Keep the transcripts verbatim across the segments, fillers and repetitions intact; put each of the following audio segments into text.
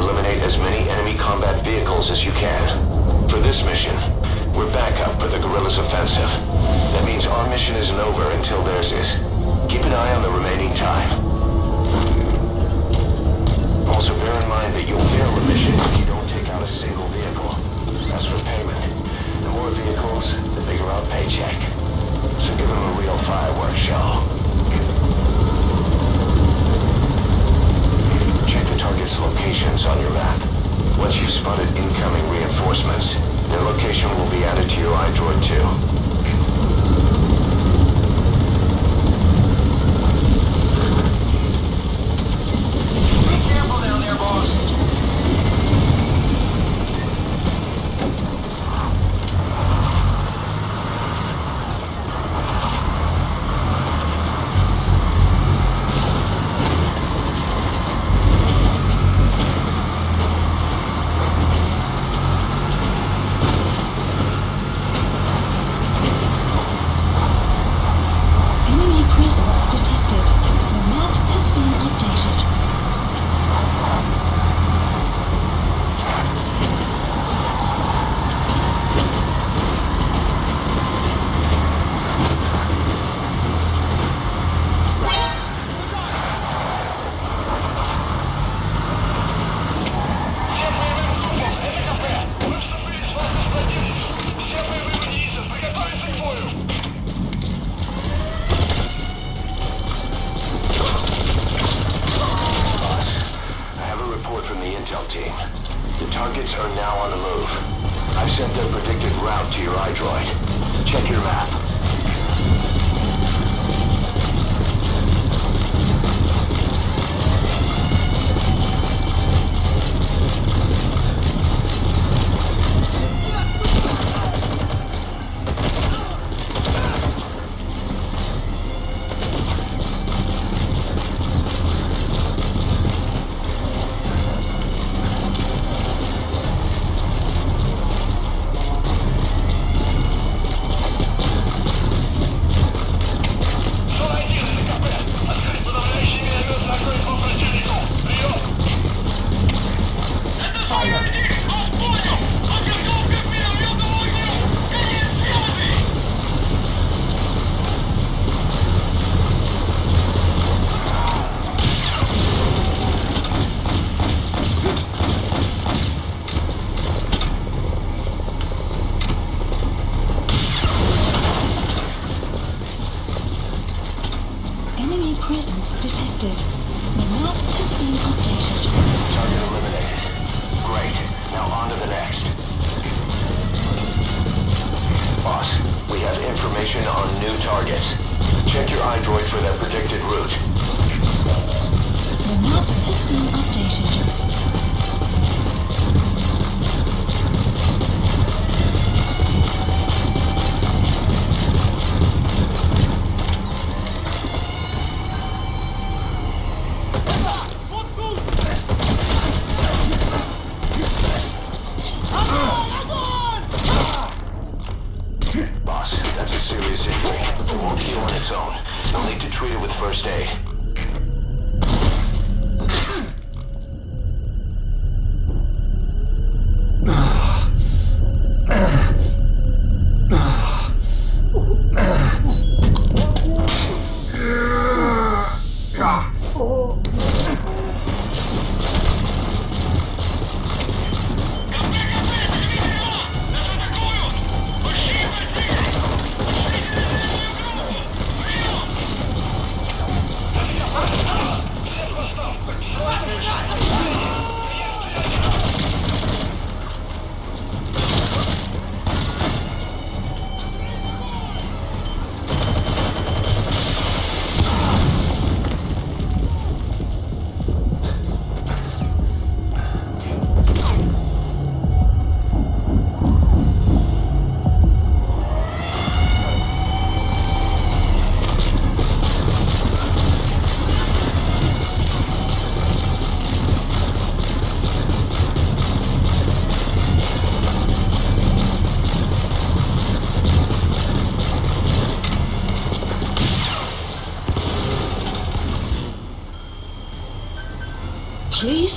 eliminate as many enemy combat vehicles as you can. For this mission, we're backup for the guerrillas' offensive. That means our mission isn't over until theirs is. Keep an eye on the remaining time. Also bear in mind that you'll fail the mission if you don't take out a single vehicle. As for payment, the more vehicles, the bigger our paycheck. So give them a real fireworks show. Check the target's locations on your map. Once you've spotted incoming reinforcements, their location will be added to your iDroid too. Targets are now on the move. I've sent their predicted route to your iDroid. Check your map.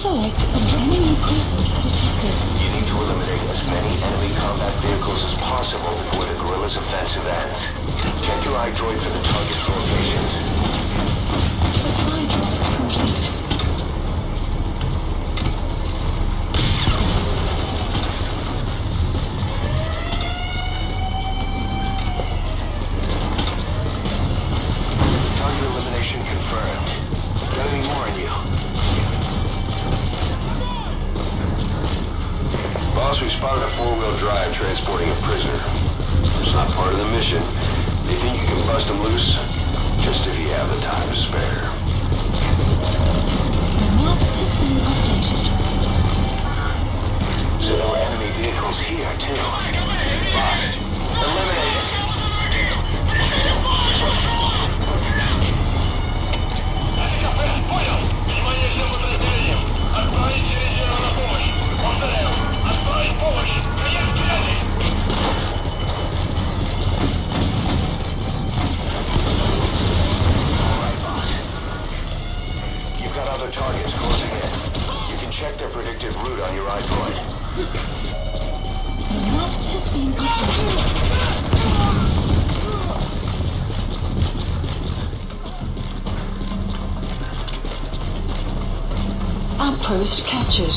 Select an enemy presence detected. You need to eliminate as many enemy combat vehicles as possible before the guerrillas' offensive ends. Check your iDroid for the target's locations. Supply drop complete. Target elimination confirmed. Got any more on you? Boss, we spotted a four-wheel drive transporting a prisoner. It's not part of the mission. Do you think you can bust him loose? Just if you have the time to spare. The map has been updated. So there were enemy vehicles here, too. Boss, eliminate it! Got other targets closing in. You can check their predicted route on your iDroid. The map has been updated. Outpost captured.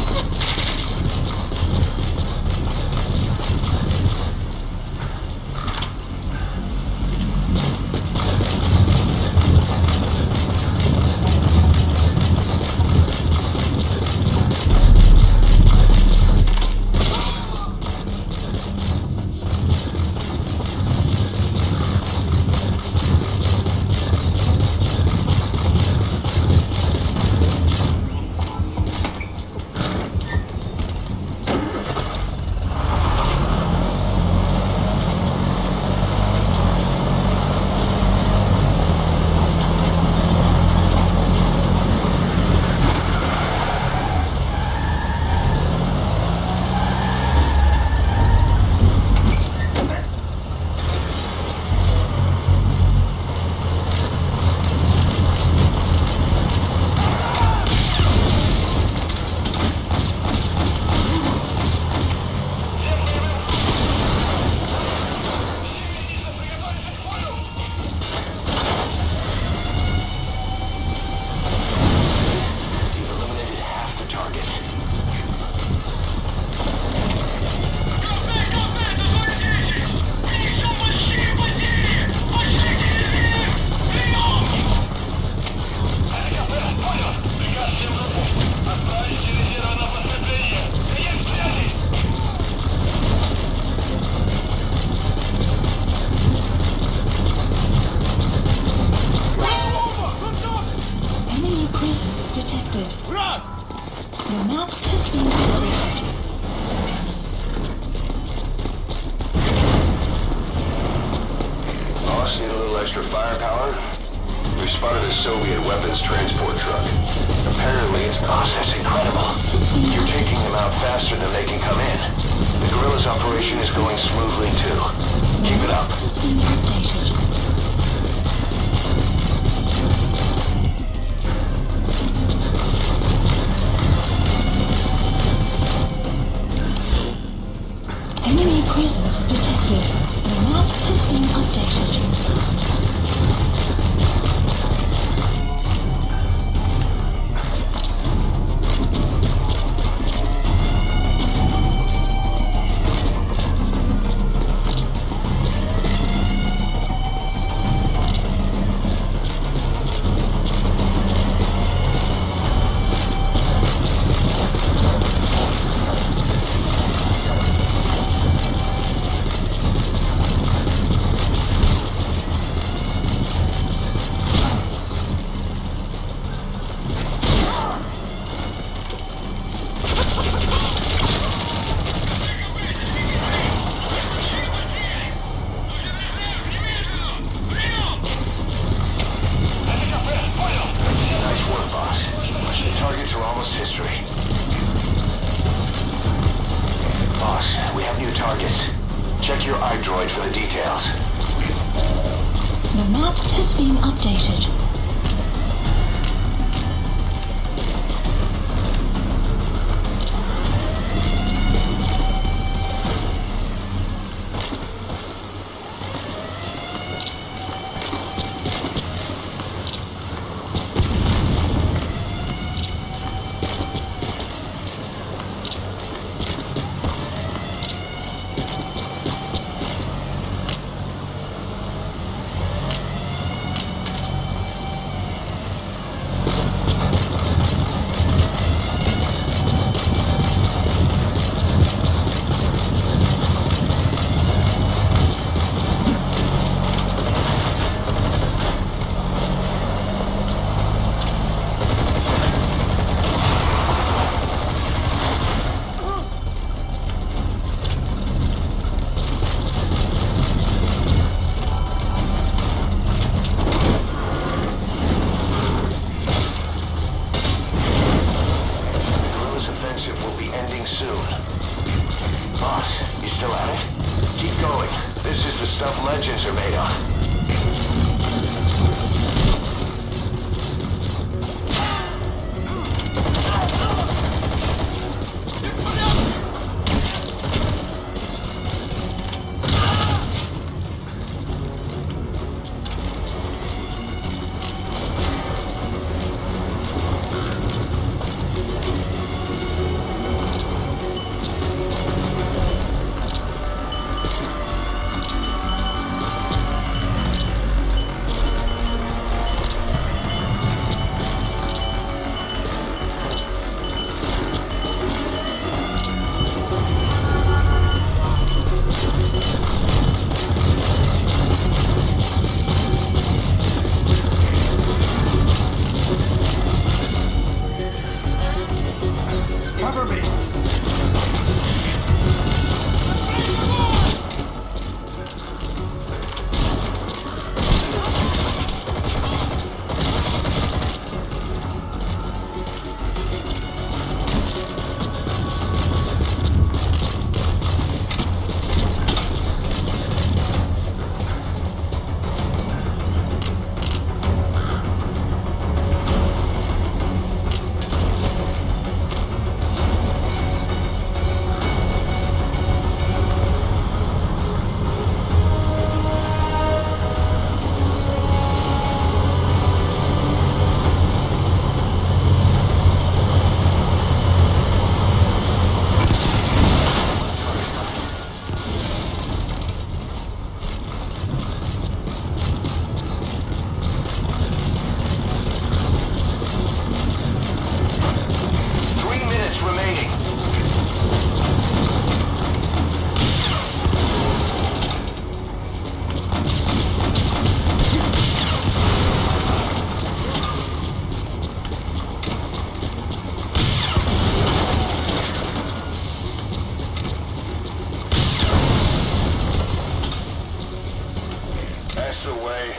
extra firepower? We've spotted a Soviet weapons transport truck. Apparently it's... Oh, that's incredible. You're taking them out faster than they can come in. The guerrillas operation is going smoothly, too. Keep it up. It's been updated. Enemy presence detected. The map has been updated. Targets. Check your iDroid for the details. The map has been updated. landing soon. Boss, you still at it? Keep going. This is the stuff legends are made of. Cover me! That's the way.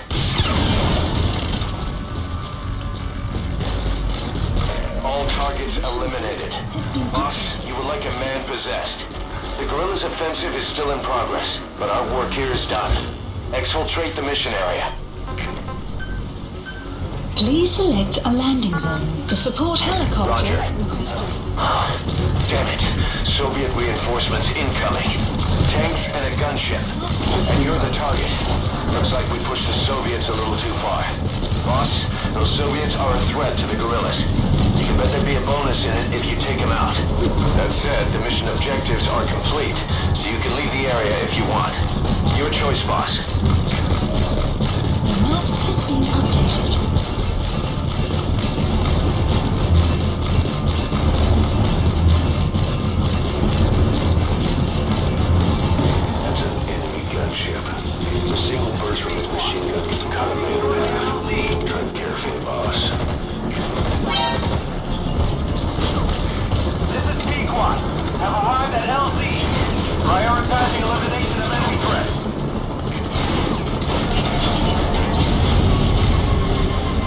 All targets eliminated. Boss, you were like a man possessed. The guerrillas' offensive is still in progress, but our work here is done. Exfiltrate the mission area. Please select a landing zone. The support helicopter Roger. requested. Damn it. Soviet reinforcements incoming. Tanks and a gunship. And you're the target. Looks like we pushed the Soviets a little too far. Boss, those Soviets are a threat to the guerrillas. You can bet there'd be a bonus in it if you take them out. That said, the mission objectives are complete, so you can leave the area if you want. Your choice, boss. The map has been updated. That's an enemy gunship. A single burst from his machine gun can cut a man in half. Tread carefully, boss. This is Pequot. Have arrived at L Z. Prioritizing elimination of enemy threats.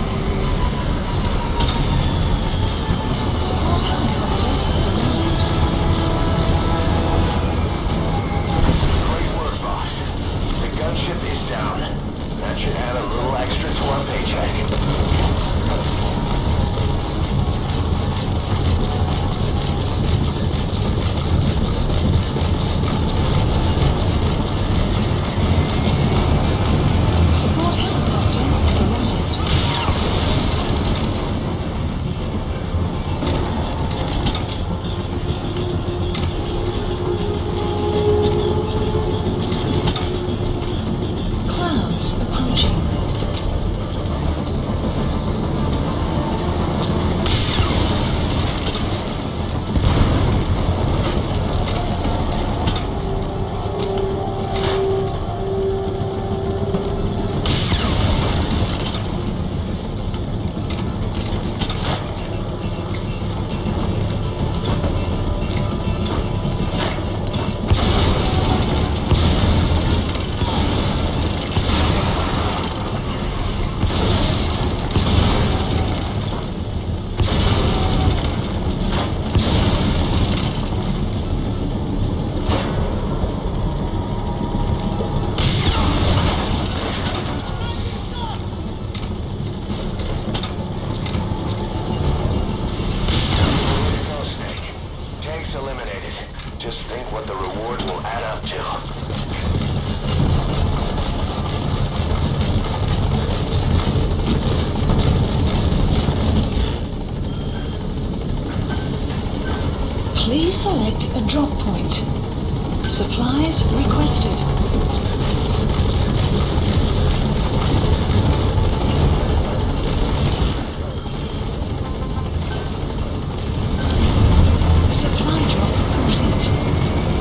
targets eliminated. Just think what the reward will add up to. Please select a drop point. Supplies requested. Supply drop complete.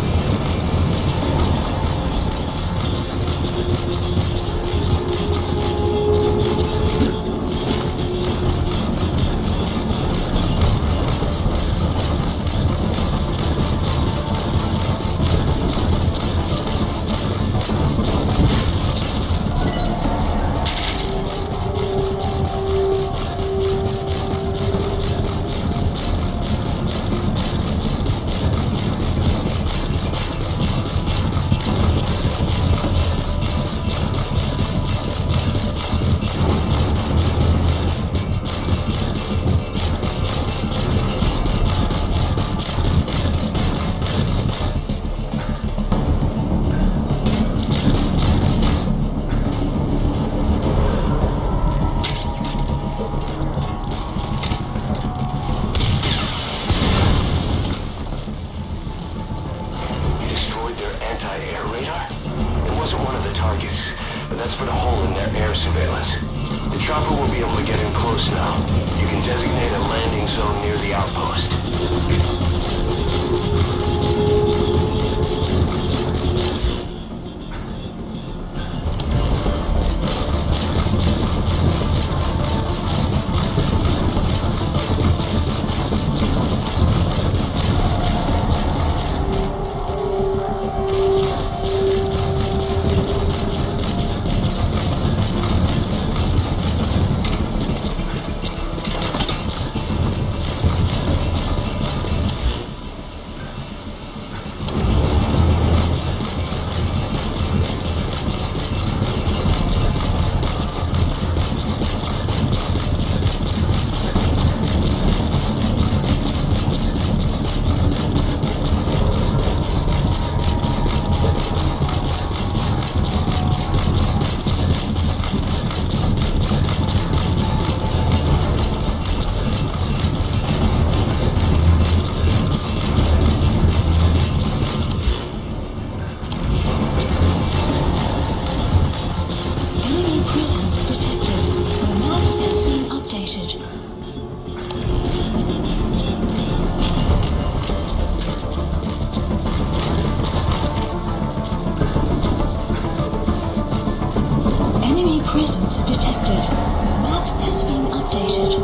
Presence detected. The map has been updated.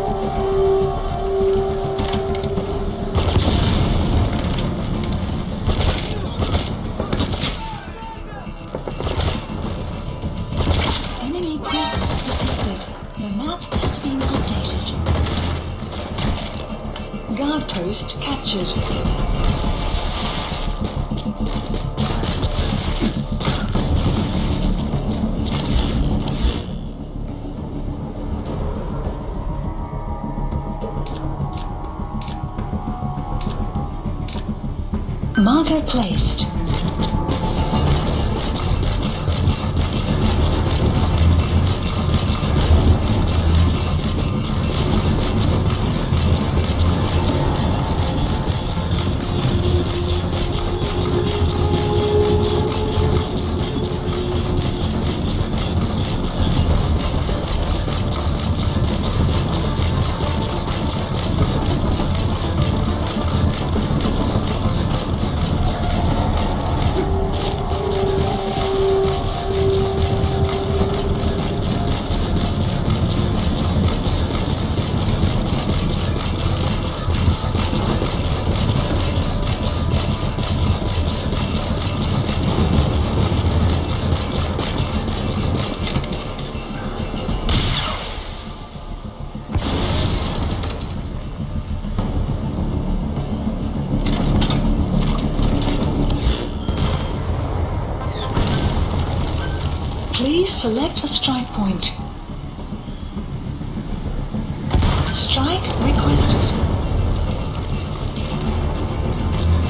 Enemy presence detected. The map has been updated. Guard post captured. Marker placed. Please select a strike point. Strike requested.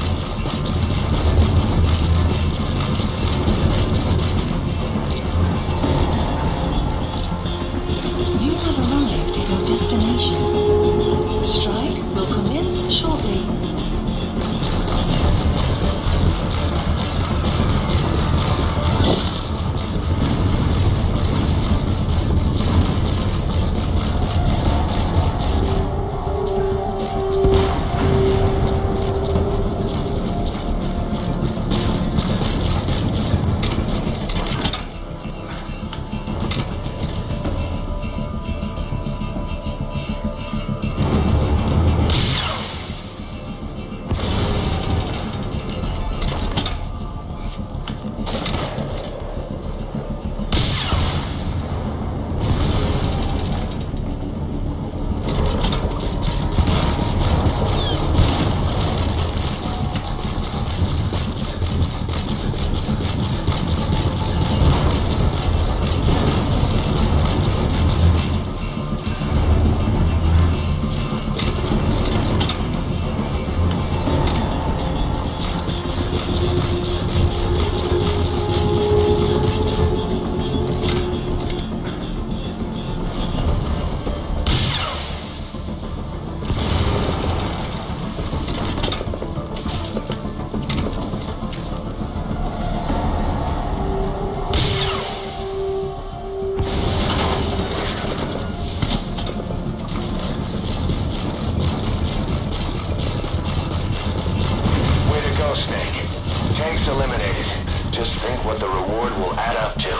go, Snake. Tanks eliminated. Just think what the reward will add up to.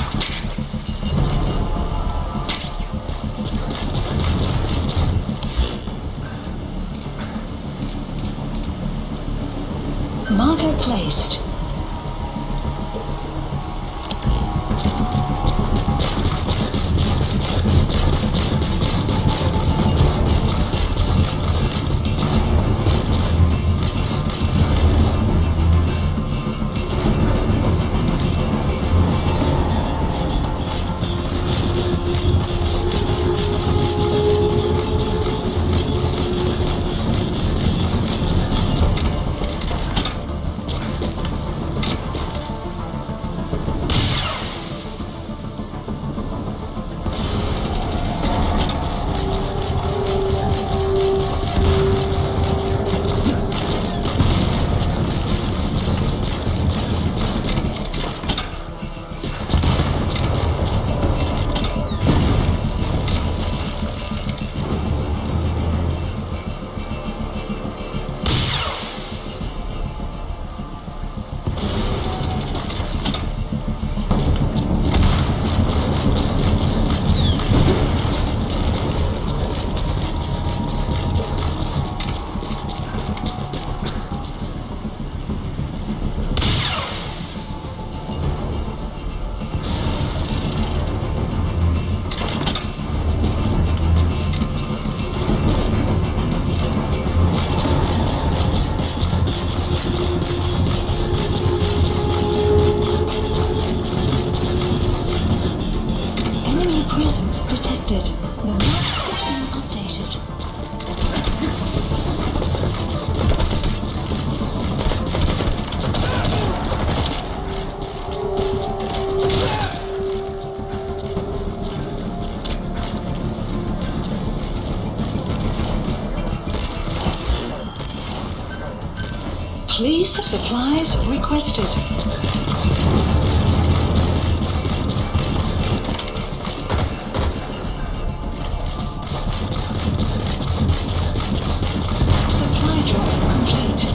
Marker placed. Please, supplies requested. Supply drop complete.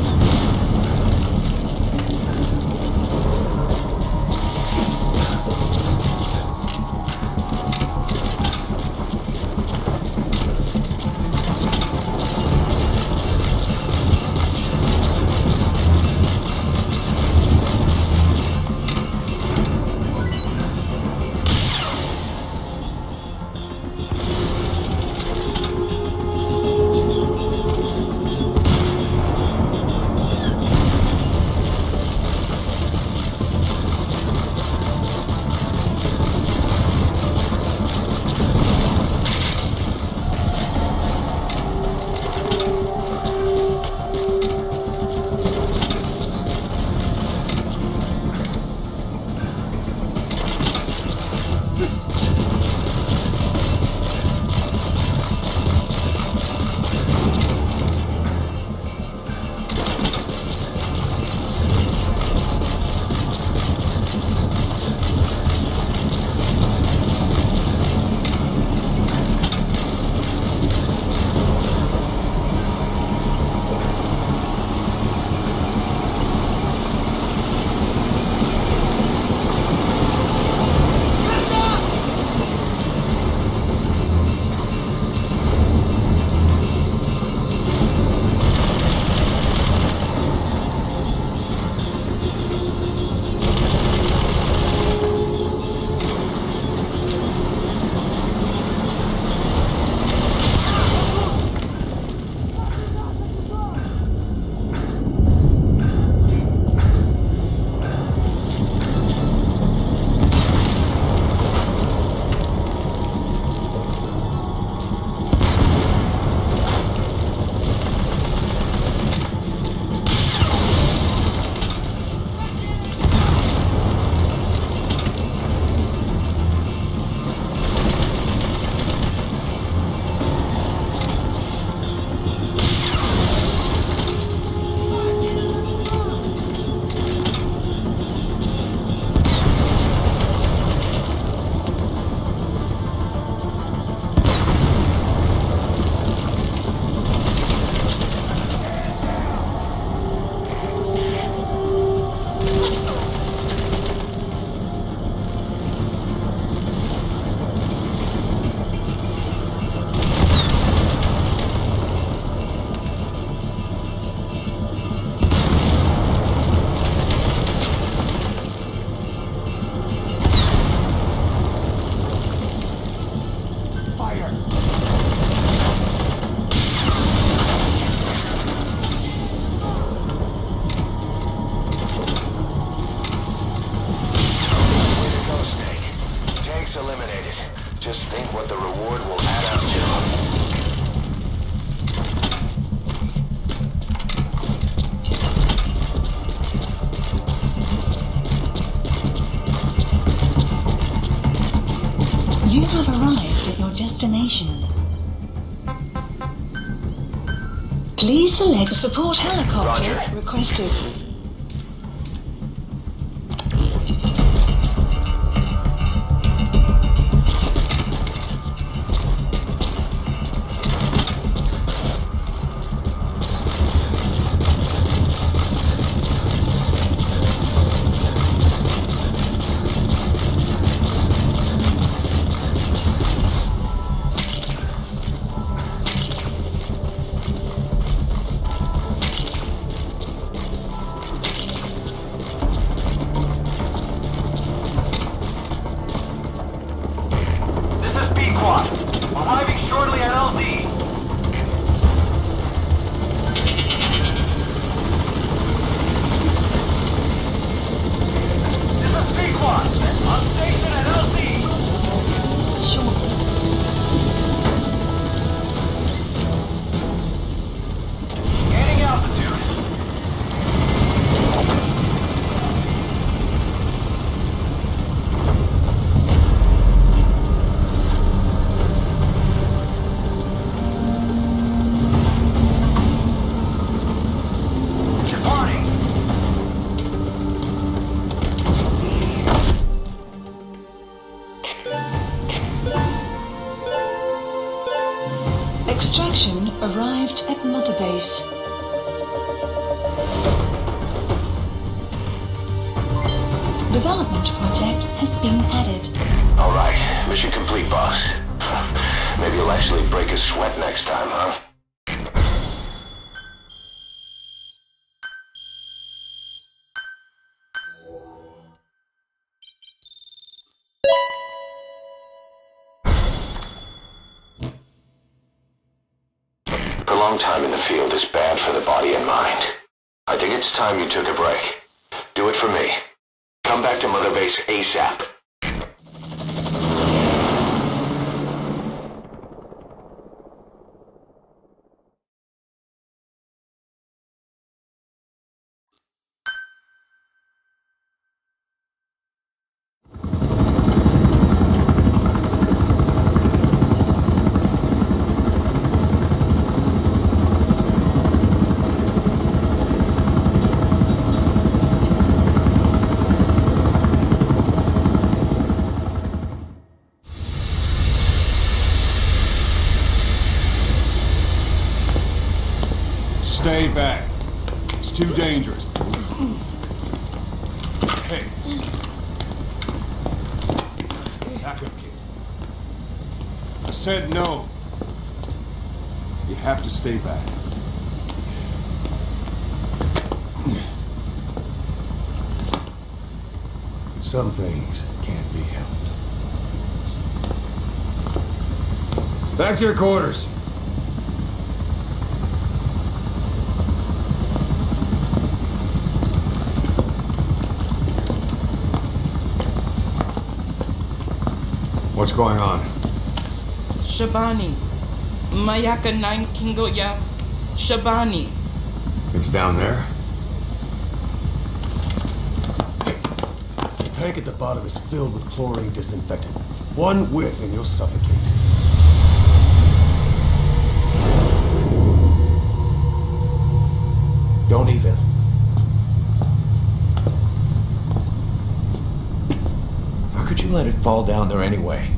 destination. Please select support helicopter Roger. requested. Arriving shortly at L Z. This is Pequod. On station at L Z. Shortly. Gaining altitude. Extraction arrived at Mother Base. Development project has been added. All right, mission complete, boss. Maybe you'll actually break a sweat next time, huh? Prolonged time in the field is bad for the body and mind. I think it's time you took a break. Do it for me. Come back to Mother Base ASAP. Stay back. It's too dangerous. Hey. Back up, kid. I said no. You have to stay back. Some things can't be helped. Back to your quarters. What's going on? Shabani. Mayaka nine Kingoya. Shabani. It's down there? The tank at the bottom is filled with chlorine disinfectant. One whiff and you'll suffocate. Don't even. How could you let it fall down there anyway?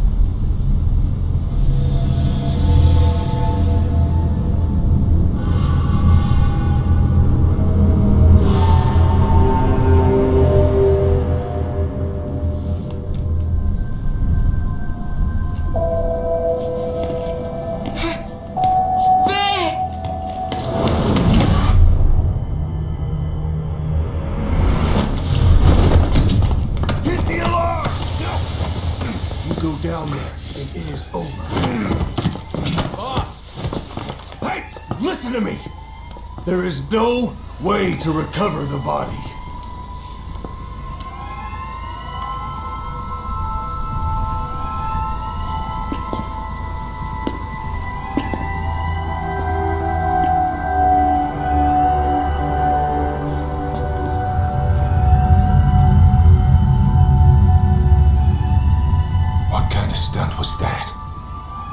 Down there, and it is over. Boss! Hey, listen to me! There is no way to recover the body. What kind of stunt was that?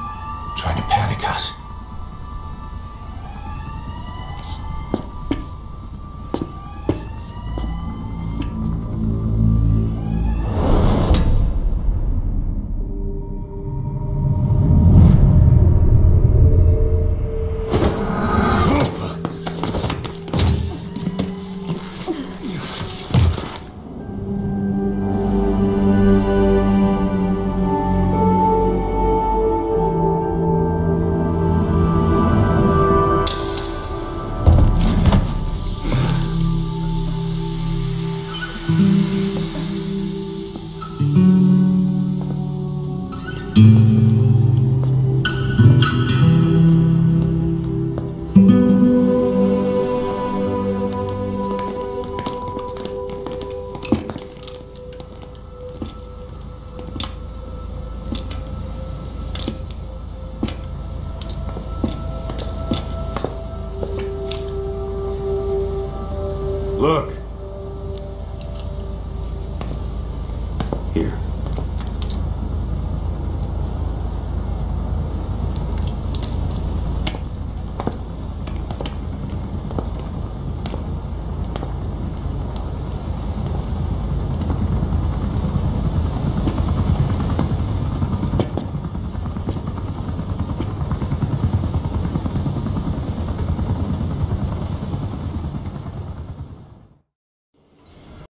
Look,